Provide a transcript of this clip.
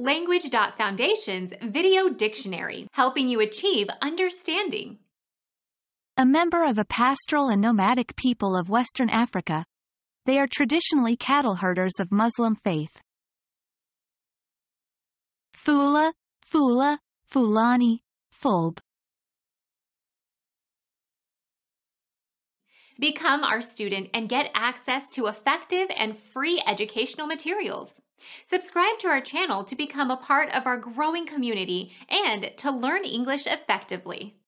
Language.Foundation's Video Dictionary, helping you achieve understanding. A member of a pastoral and nomadic people of Western Africa. They are traditionally cattle herders of Muslim faith. Fula, Fula, Fulani, Fulb. Become our student and get access to effective and free educational materials. Subscribe to our channel to become a part of our growing community and to learn English effectively.